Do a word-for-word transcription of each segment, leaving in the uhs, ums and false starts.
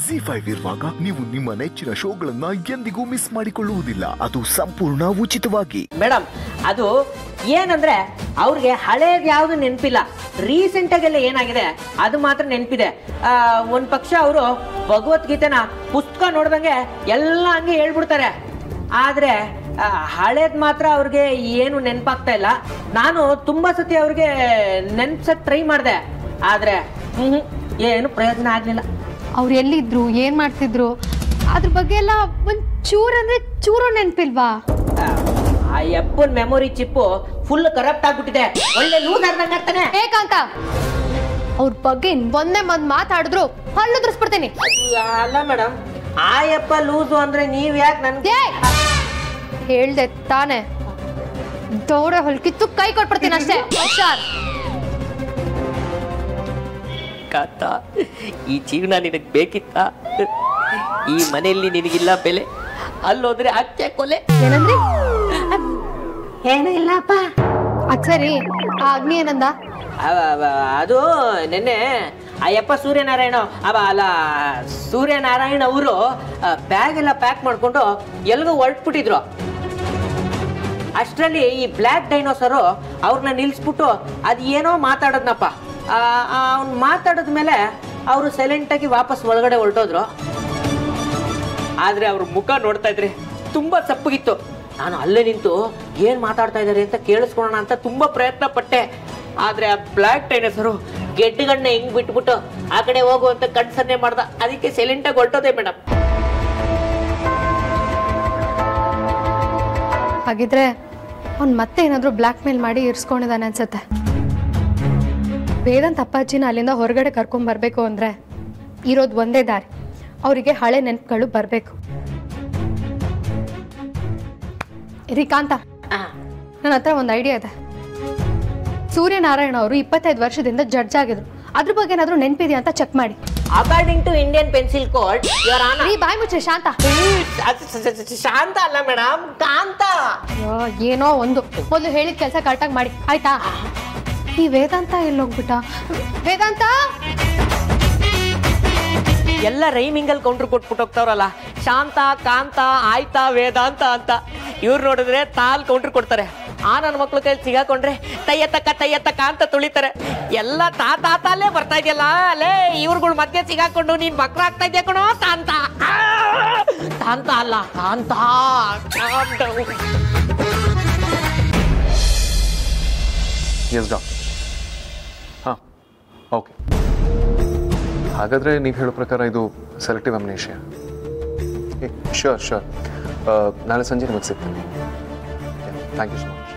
G five ಇರುವಾಗ ನೀವು ನಿಮ್ಮ ನೆಚ್ಚಿನ ಶೋಗಳನ್ನ ಎಂದಿಗೂ ಮಿಸ್ ಮಾಡಿಕೊಳ್ಳುವುದಿಲ್ಲ. ಅದು ಸಂಪೂರ್ಣ ಉಚಿತವಾಗಿ. ಮೇಡಮ್, ಅದು ಏನಂದ್ರೆ ಅವ್ರಿಗೆ ಹಳೇದು ಯಾವ್ದು ನೆನಪಿಲ್ಲ, ರೀಸೆಂಟ್ ಆಗೆಲ್ಲ ಏನಾಗಿದೆ ಅದು ಮಾತ್ರ ನೆನಪಿದೆ. ಒಂದ್ ಪಕ್ಷ ಅವರು ಭಗವದ್ಗೀತೆನ ಪುಸ್ತಕ ನೋಡ್ದಂಗೆ ಎಲ್ಲ ಹಂಗೆ ಹೇಳ್ಬಿಡ್ತಾರೆ. ಆದ್ರೆ ಹಳೇದ್ ಮಾತ್ರ ಅವ್ರಿಗೆ ಏನು ನೆನಪಾಗ್ತಾ ಇಲ್ಲ. ನಾನು ತುಂಬಾ ಸತಿ ಅವ್ರಿಗೆ ನೆನ್ಸಕ್ ಟ್ರೈ ಮಾಡಿದೆ, ಆದ್ರೆ ಹ್ಮ್ ಏನು ಪ್ರಯೋಜನ ಆಗ್ಲಿಲ್ಲ. ಅವ್ರು ಎಲ್ಲಿದ್ರು, ಏನ್ ಮಾಡ್ತಿದ್ರು, ಅದ್ರ ಬಗ್ಗೆ ಎಲ್ಲ ಒಂದ್ ಚೂರ್ ಅಂದ್ರೆ ಚೂರು ನೆನ್ಪಿಲ್ವಾ? ಆ ಯಪ್ಪನ್ ಮೆಮೊರಿ ಚಿಪ್ಪು ಫುಲ್ ಕರಪ್ಟ್ ಆಗ್ಬಿಟ್ಟಿದೆ. ಒಳ್ಳೆ ಲೂಸ್ ಆಡ್ದಂಗ ಆಗ್ತಾನೆ. ಏಕಾಂತ, ಅವ್ರ ಬಗ್ಗೆ ಒಂದೇ ಒಂದ್ ಮಾತಾಡಿದ್ರು ಹಲ್ಲು ದುರ್ಸ್ಬಿಡ್ತೀನಿ. ಅಲ್ಲ ಮೇಡಮ್, ಆ ಯಪ್ಪ ಲೂಸು ಅಂದ್ರೆ ನೀವ್ ಯಾಕೆ ನನ್ಗೆ ಹೇಳ್ದೆ ತಾನೆ? ದೌಡೆ ಹೊಲ್ಕಿತ್ತು ಕೈ ಕೊಟ್ಬಿಡ್ತೀನಿ ಅಷ್ಟೇ. ಹುಷಾರ್. ಕಾಂತ, ಈ ಜೀವನ ನಿನಗೆ ಬೇಕಿತ್ತ? ಈ ಮನೆಯಲ್ಲಿ ನಿನಗಿಲ್ಲ ಬೆಲೆ, ಅಲ್ಲೋದ್ರೆ ಅಚ್ಚೆ ಕೊಲೆ. ಏನಂದ್ರಿ? ಏನೂ ಇಲ್ಲಪ್ಪ. ಅದ್ ಸರಿ, ಆ ಅಗ್ನಿ ಏನಂದ? ಅದು ನಿನ್ನೆ ಅಯ್ಯಪ್ಪ ಸೂರ್ಯನಾರಾಯಣ ಅವ ಅಲ್ಲ ಸೂರ್ಯನಾರಾಯಣ ಅವರು ಬ್ಯಾಗ್ ಎಲ್ಲ ಪ್ಯಾಕ್ ಮಾಡ್ಕೊಂಡು ಎಲ್ಗೂ ಹೊರಟ್ಬಿಟ್ಟಿದ್ರು. ಅಷ್ಟರಲ್ಲಿ ಈ ಬ್ಲ್ಯಾಕ್ ಡೈನೋಸರು ಅವ್ರನ್ನ ನಿಲ್ಸ್ಬಿಟ್ಟು ಅದು ಏನೋ ಮಾತಾಡೋದ್ನಪ್ಪ. ಅವ್ನು ಮಾತಾಡಿದ್ಮೇಲೆ ಅವರು ಸೈಲೆಂಟಾಗಿ ವಾಪಸ್ ಒಳಗಡೆ ಹೊರಟೋದ್ರು. ಆದರೆ ಅವ್ರ ಮುಖ ನೋಡ್ತಾ ಇದ್ರೆ ತುಂಬ ಸಪ್ಪಗಿತ್ತು. ನಾನು ಅಲ್ಲೇ ನಿಂತು ಏನು ಮಾತಾಡ್ತಾ ಇದ್ದಾರೆ ಅಂತ ಕೇಳಿಸ್ಕೊಳ್ಳೋಣ ಅಂತ ತುಂಬ ಪ್ರಯತ್ನ ಪಟ್ಟೆ. ಆದರೆ ಆ ಬ್ಲ್ಯಾಕ್ ಡೈನೋಸರು ಗೆಡ್ಡುಗಣ್ಣೆ ಹೆಂಗ್ ಬಿಟ್ಬಿಟ್ಟು ಆ ಕಡೆ ಹೋಗುವಂತ ಕನ್ಸನ್ನೆ ಮಾಡ್ದ. ಅದಕ್ಕೆ ಸೈಲೆಂಟಾಗಿ ಹೊರಟೋದೆ ಮೇಡಮ್. ಹಾಗಿದ್ರೆ ಅವ್ನು ಮತ್ತೆ ಏನಾದರೂ ಬ್ಲ್ಯಾಕ್ ಮೇಲ್ ಮಾಡಿ ಇರಿಸ್ಕೊಂಡಿದ್ದಾನೆ ಅನ್ಸುತ್ತೆ. ವೇದಾಂತ್ ಅಪ್ಪಾಜಿನ ಅಲ್ಲಿಂದ ಹೊರಗಡೆ ಕರ್ಕೊಂಡ್ ಬರಬೇಕು ಅಂದರೆ ಇರೋದು ಒಂದೇ ದಾರಿ, ಅವರಿಗೆ ಹಳೆ ನೆನಪುಗಳು ಬರಬೇಕು. ರಿಕಾಂತ, ನನ್ನ ಹತ್ರ ಒಂದು ಐಡಿಯಾ ಇದೆ. ಸೂರ್ಯನಾರಾಯಣ ಅವರು ಇಪ್ಪತ್ತೈದು ವರ್ಷದಿಂದ ಜಡ್ಜ್ ಆಗಿದ್ರು. ಅದ್ರ ಬಗ್ಗೆ ಏನಾದರೂ ನೆನಪಿದೆಯಾ ಅಂತ ಚೆಕ್ ಮಾಡಿ. According to Indian pencil code your honour. ಈ ಬಾಯ್ ಮುಚ್ಚೆ ಶಾಂತ. ಶಾಂತ ಅಲ್ಲ ಮೇಡಮ್, ಕಾಂತ. ಅಯ್ಯೋ, ಏನೋ ಒಂದು ಮೊದಲು ಹೇಳಿದ ಕೆಲಸ ಕರೆಕ್ಟಾಗಿ ಮಾಡಿ ಆಯ್ತಾ? ಈ ವೇದಾಂತ ಎಲ್ಲೋಗ್ಬಿಟ್ಟ? ವೇದಾಂತ ಎಲ್ಲ ರೈಮಿಂಗಲ್ಲಿ ಕೌಂಟ್ರ್ ಕೊಟ್ಬಿಟ್ಟು ಹೋಗ್ತಾವ್ರಲ್ಲ, ಶಾಂತ, ಕಾಂತ, ಆಯ್ತಾ, ವೇದಾಂತ ಅಂತ. ಇವ್ರು ನೋಡಿದ್ರೆ ತಾಲ್ ಕೌಂಟ್ರ್ ಕೊಡ್ತಾರೆ. ಆ ನನ್ನ ಮಕ್ಳು ಕೈಲಿ ಸಿಗಾಕೊಂಡ್ರೆ ತಯ್ಯತಕ್ಕ ತಯ್ಯತಕ್ಕ ಅಂತ ತುಳಿತಾರೆ. ಎಲ್ಲ ತಾ ತಾತಲ್ಲೇ ಬರ್ತಾ ಇದೆಯಲ್ಲ ಅಲ್ಲೇ ಇವ್ರುಗಳು ಮಧ್ಯೆ ಸಿಗಾಕೊಂಡು ನೀನ್ ಮಕ್ಳು ಆಗ್ತಾ ಇದೆಯಾ ಕಣೋ ತಾಂತ. ತಾಂತ ಅಲ್ಲ ಕಾಂತ. Yes doctor. ಹಾಂ, ಓಕೆ. ಹಾಗಾದರೆ ನೀವು ಹೇಳೋ ಪ್ರಕಾರ ಇದು ಸೆಲೆಕ್ಟಿವ್ ಅಮ್ನೇಷಿಯಾ. ಶ್ಯೂರ್ ಶ್ಯೂರ್ ನಾಳೆ ಸಂಜೆ ನಿಮಗೆ ಸಿಗ್ತೀನಿ. Thank you so much.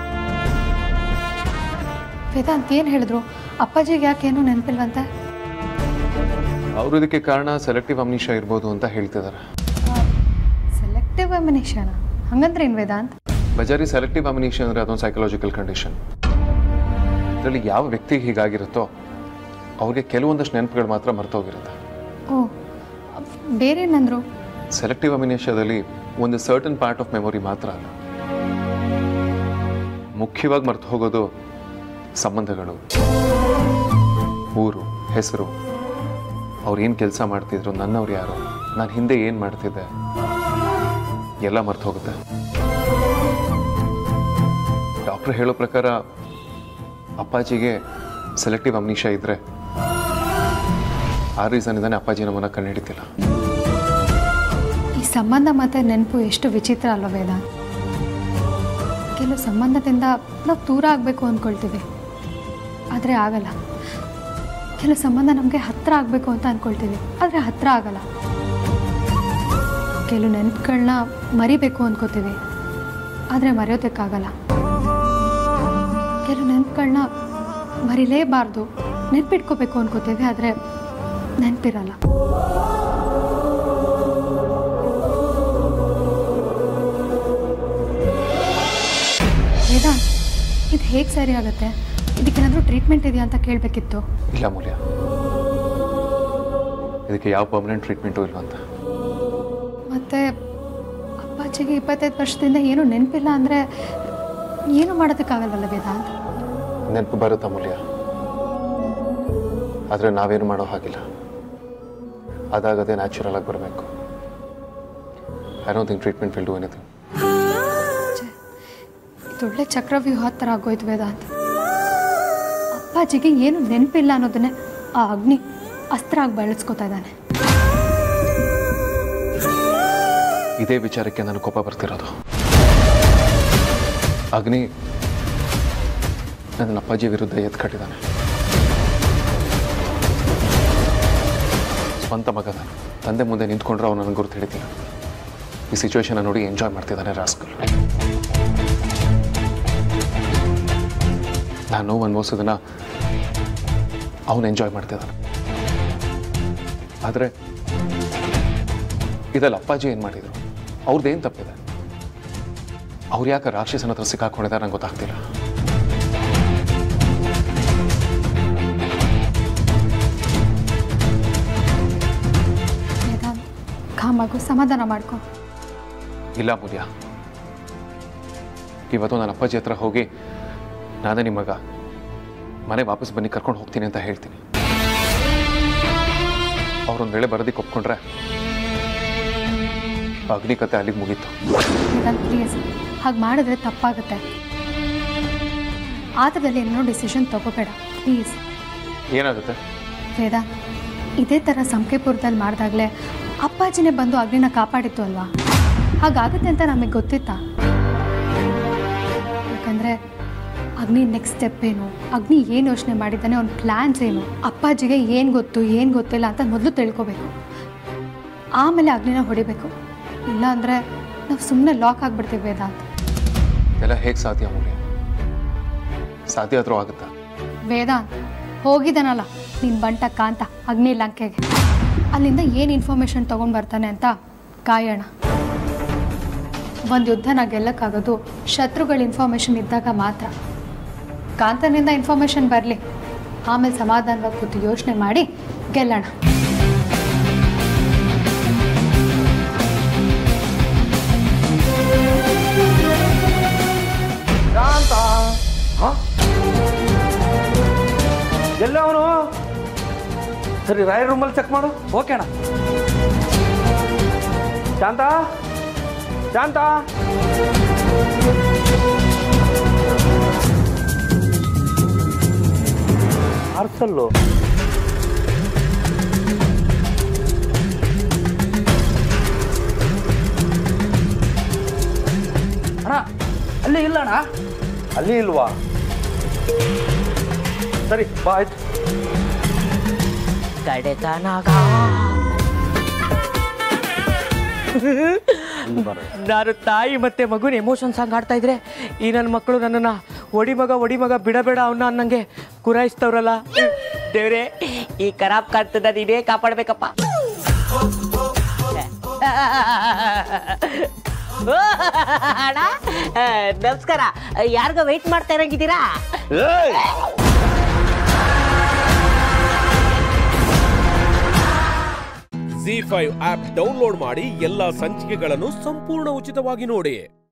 Vedant ಏನು ಹೇಳಿದ್ರು? ಅಪ್ಪಾಜಿಗೆ ಯಾಕೇನು ನೆನಪಿಲ್ವಂತೆ? ಅವರು ಇದಕ್ಕೆ ಕಾರಣ ಸೆಲೆಕ್ಟಿವ್ ಅಮ್ನೇಷಿಯಾ ಇರ್ಬೋದು ಅಂತ ಹೇಳ್ತಿದ್ದಾರೆ. ಸೆಲೆಕ್ಟಿವ್ ಅಮ್ನೇಷಿಯಾನ? ಹಂಗಂದ್ರೆ ಏನು ವೇದಾಂತ್? ಬಜಾರಿ ಸೆಲೆಕ್ಟಿವ್ ಅಮ್ನೇಷಿಯಾ ಅಂದರೆ ಅದೊಂದು ಸೈಕಲಾಜಿಕಲ್ ಕಂಡೀಷನ್. ಇದರಲ್ಲಿ ಯಾವ ವ್ಯಕ್ತಿಗೆ ಹೀಗಾಗಿರುತ್ತೋ ಅವ್ರಿಗೆ ಕೆಲವೊಂದಷ್ಟು ನೆನಪುಗಳು ಮಾತ್ರ ಮರ್ತೋಗಿರುತ್ತೆ. ಓ, ಬೇರೇನಂದ್ರು? ಸೆಲೆಕ್ಟಿವ್ ಅಮ್ನೇಷಿಯಾದಲ್ಲಿ ಒಂದು ಸರ್ಟನ್ ಪಾರ್ಟ್ ಆಫ್ ಮೆಮೊರಿ ಮಾತ್ರ ಅಲ್ಲ, ಮುಖ್ಯವಾಗಿ ಮರ್ತು ಹೋಗೋದು ಸಂಬಂಧಗಳು, ಊರು, ಹೆಸರು, ಅವ್ರು ಏನು ಕೆಲಸ ಮಾಡ್ತಿದ್ರು, ನನ್ನವ್ರು ಯಾರು, ನಾನು ಹಿಂದೆ ಏನು ಮಾಡ್ತಿದ್ದೆ, ಎಲ್ಲ ಮರ್ತು ಹೋಗುತ್ತೆ. ಡಾಕ್ಟ್ರ್ ಹೇಳೋ ಪ್ರಕಾರ ಅಪ್ಪಾಜಿಗೆ ಸೆಲೆಕ್ಟಿವ್ ಅಮ್ನೇಷಿಯಾ ಇದ್ರೆ ಆ ರೀಸನ್ ಇಂದಾನೆ ಅಪ್ಪಾಜಿ ನಮ್ಮನ್ನ ಕಂಡುಹಿಡಿತಿಲ್ಲ. ಈ ಸಂಬಂಧ ಮತ್ತು ನೆನಪು ಎಷ್ಟು ವಿಚಿತ್ರ ಅಲ್ವ ವೇದಾಂತ್? ಕೆಲವು ಸಂಬಂಧದಿಂದ ನಾವು ದೂರ ಆಗಬೇಕು ಅಂದ್ಕೊಳ್ತೀವಿ, ಆದರೆ ಆಗಲ್ಲ. ಕೆಲವು ಸಂಬಂಧ ನಮಗೆ ಹತ್ತಿರ ಆಗಬೇಕು ಅಂತ ಅಂದ್ಕೊಳ್ತೀವಿ, ಆದರೆ ಹತ್ತಿರ ಆಗಲ್ಲ. ಕೆಲವು ನೆನಪುಗಳನ್ನ ಮರಿಬೇಕು ಅಂದ್ಕೋತೀವಿ, ಆದರೆ ಮರೆಯೋದಕ್ಕಾಗಲ್ಲ. ಕೆಲವು ನೆನಪುಗಳನ್ನ ಮರಿಲೇಬಾರ್ದು, ನೆನಪಿಟ್ಕೋಬೇಕು ಅಂದ್ಕೋತೀವಿ, ಆದರೆ ನೆನಪಿರಲ್ಲ. ವೇದಾಂತ್, ಇದು ಹೇಗೆ ಸರಿ ಆಗುತ್ತೆ? ಇದಕ್ಕೇನಾದರೂ ಟ್ರೀಟ್ಮೆಂಟ್ ಇದೆಯಾ ಅಂತ ಕೇಳಬೇಕಿತ್ತು. ಇಲ್ಲ ಮೂಲ್ಯ, ಇದಕ್ಕೆ ಯಾವ ಪರ್ಮನೆಂಟ್ ಟ್ರೀಟ್ಮೆಂಟು ಇಲ್ವಂತ. ಮತ್ತು ಅಪ್ಪಾಜಿಗೆ ಇಪ್ಪತ್ತೈದು ವರ್ಷದಿಂದ ಏನೂ ನೆನಪಿಲ್ಲ ಅಂದರೆ ಏನು ಮಾಡೋದಕ್ಕಾಗಲ್ವಲ್ಲ ವೇದಾಂತ್? ನೆನಪು ಬರುತ್ತೆ ಮೂಲ್ಯ, ಆದರೆ ನಾವೇನು ಮಾಡೋ ಹಾಗಿಲ್ಲ. ಅದಾಗದೇ ನ್ಯಾಚುರಲ್ ಆಗಿ ಬರಬೇಕು. I don't think treatment will do anything. ಇದೊಳ್ಳೆ ಚಕ್ರವ್ಯೂಹ ಥರ ಆಗೋಯ್ತು ವೇದಾಂತ್. ಅಪ್ಪಾಜಿಗೆ ಏನು ನೆನಪಿಲ್ಲ ಅನ್ನೋದನ್ನೇ ಆ ಅಗ್ನಿ ಅಸ್ತ್ರ ಆಗಿ ಬಳಸ್ಕೊತಾ ಇದ್ದಾನೆ. ಇದೇ ವಿಚಾರಕ್ಕೆ ನನಗೆ ಕೋಪ ಬರ್ತಿರೋದು. ಅಗ್ನಿ ನನ್ನ ಅಪ್ಪಾಜಿ ವಿರುದ್ಧ ಎದ್ದು ಕಟ್ಟಿದ್ದಾನೆ. ಸ್ವಂತ ಮಗನ ತಂದೆ ಮುಂದೆ ನಿಂತ್ಕೊಂಡ್ರೆ ಅವನು ನನಗೆ ಗುರುತು ಹಿಡಿತೀನಿ. ಈ ಸಿಚುವೇಶನ್ ನೋಡಿ ಎಂಜಾಯ್ ಮಾಡ್ತಿದ್ದಾನೆ ರಾಸ್ಕಲ್. ನಾನು ನೋವು ಅನುಭವಿಸೋದನ್ನ ಅವನು ಎಂಜಾಯ್ ಮಾಡ್ತಿದ್ದಾನೆ. ಆದರೆ ಇದರಲ್ಲಿ ಅಪ್ಪಾಜಿ ಏನು ಮಾಡಿದರು? ಅವ್ರದ್ದೇನು ತಪ್ಪಿದೆ? ಅವ್ರು ಯಾಕೆ ರಾಕ್ಷಸನ ಹತ್ರ ಸಿಕ್ಕಾಕೊಂಡಿದ್ದಾರೆ ನಂಗೆ ಗೊತ್ತಾಗ್ತಿಲ್ಲ. ಮಗು ಸಮಾಧಾನ ಮಾಡ್ಕೊ. ಇಲ್ಲ ಮೂಲ್ಯ, ಇವತ್ತು ನನ್ನ ಅಪ್ಪಾಜಿ ಹತ್ರ ಹೋಗಿ ನಾನೇ ನಿಮ್ಮ ಮಗ, ಮನೆ ವಾಪಸ್ ಬನ್ನಿ ಕರ್ಕೊಂಡು ಹೋಗ್ತೀನಿ ಅಂತ ಹೇಳ್ತೀನಿ. ಅವ್ರೊಂದು ವೇಳೆ ಬರೋದಕ್ಕೆ ಒಪ್ಕೊಂಡ್ರೆ ಅಗ್ನಿ ಕತೆ ಅಲ್ಲಿಗೆ ಮುಗೀತು. ಪ್ಲೀಸ್ ಹಾಗೆ ಮಾಡಿದ್ರೆ ತಪ್ಪಾಗುತ್ತೆ. ಆ ಥರದಲ್ಲಿ ಏನೋ ಡಿಸಿಷನ್ ತಗೋಬೇಡ ಪ್ಲೀಸ್. ಏನಾಗುತ್ತೆ ವೇದ? ಇದೇ ಥರ ಸಂಕೆಪುರದಲ್ಲಿ ಮಾಡಿದಾಗಲೇ ಅಪ್ಪಾಜಿನೇ ಬಂದು ಅಗ್ನಿನ ಕಾಪಾಡಿತ್ತು ಅಲ್ವಾ? ಹಾಗಾಗುತ್ತೆ ಅಂತ ನಮಗೆ ಗೊತ್ತಿತ್ತಾ? ಯಾಕಂದರೆ ಅಗ್ನಿ ನೆಕ್ಸ್ಟ್ ಸ್ಟೆಪ್ ಏನು, ಅಗ್ನಿ ಏನು ಯೋಚನೆ ಮಾಡಿದ್ದಾನೆ, ಅವ್ನ ಪ್ಲ್ಯಾನ್ಸ್ ಏನು, ಅಪ್ಪಾಜಿಗೆ ಏನು ಗೊತ್ತು ಏನು ಗೊತ್ತಿಲ್ಲ ಅಂತ ಮೊದಲು ತಿಳ್ಕೊಬೇಕು. ಆಮೇಲೆ ಅಗ್ನಿನ ಹೊಡಿಬೇಕು. ಇಲ್ಲ ಅಂದರೆ ನಾವು ಸುಮ್ಮನೆ ಲಾಕ್ ಆಗಿಬಿಡ್ತೀವಿ ವೇದಾಂತ್. ಎಲ್ಲ ಹೇಗೆ ಸಾಧ್ಯ ಮೂಲ್ಯ? ಸಾಧ್ಯ ಆದರೂ ಆಗುತ್ತಾ? ವೇದಾಂತ್ ಹೋಗಿದ್ದಾನಲ್ಲ ನಿನ್ನ ಬಂಟ ಕಾಂತ ಅಗ್ನಿ ಲಂಕೆಗೆ, ಅಲ್ಲಿಂದ ಏನು ಇನ್ಫಾರ್ಮೇಷನ್ ತೊಗೊಂಡು ಬರ್ತಾನೆ ಅಂತ ಕಾಯೋಣ. ಒಂದು ಯುದ್ಧನ ಗೆಲ್ಲಕ್ಕಾಗೋದು ಶತ್ರುಗಳ ಇನ್ಫಾರ್ಮೇಷನ್ ಇದ್ದಾಗ ಮಾತ್ರ. ಕಾಂತನಿಂದ ಇನ್ಫಾರ್ಮೇಷನ್ ಬರಲಿ, ಆಮೇಲೆ ಸಮಾಧಾನವಾಗಿ ಕೂತು ಯೋಚನೆ ಮಾಡಿ ಗೆಲ್ಲೋಣ. ಎಲ್ಲ ಅವನು ಸರಿ ರಾಯರ್ ರೂಮಲ್ಲಿ ಚೆಕ್ ಮಾಡು. ಓಕೆ ಅಣ್ಣ. ಶಾಂತ ಶಾಂತ ಪಾರ್ಸಲ್ಲು ಅಣ್ಣ ಅಲ್ಲಿ ಇಲ್ಲ ಅಣ್ಣ. ಅಲ್ಲಿ ಇಲ್ವಾ? ಸರಿ ಬಾ ಆಯ್ತು. ಕಡೆತನಗ ನಾನು ತಾಯಿ ಮತ್ತೆ ಮಗುನ ಎಮೋಷನ್ ಸಾಂಗ್ ಆಡ್ತಾ ಇದ್ರೆ ಈ ನನ್ನ ಮಕ್ಕಳು ನನ್ನನ್ನು ಒಡಿ ಮಗ ಒಡಿ ಮಗ ಬಿಡಬೇಡ ಅವನ್ನ ಅನ್ನಂಗೆ ಗುರಾಯಿಸ್ತವ್ರಲ್ಲ. ದೇವ್ರೆ, ಈ ಖರಾಬ್ ಕಾಣ್ತದ ನೀನೇ ಕಾಪಾಡ್ಬೇಕಪ್ಪ. ಅಣ್ಣ ನಮಸ್ಕಾರ. ಯಾರಿಗ ವೆಯ್ಟ್ ಮಾಡ್ತಾ ಇರಂಗಿದ್ದೀರಾ? ಝೀ ಫೈವ್ ಆಪ್ ಡೌನ್ಲೋಡ್ ಮಾಡಿ ಎಲ್ಲಾ ಸಂಚಿಕೆಗಳನ್ನು ಸಂಪೂರ್ಣ ಉಚಿತವಾಗಿ ನೋಡಿ.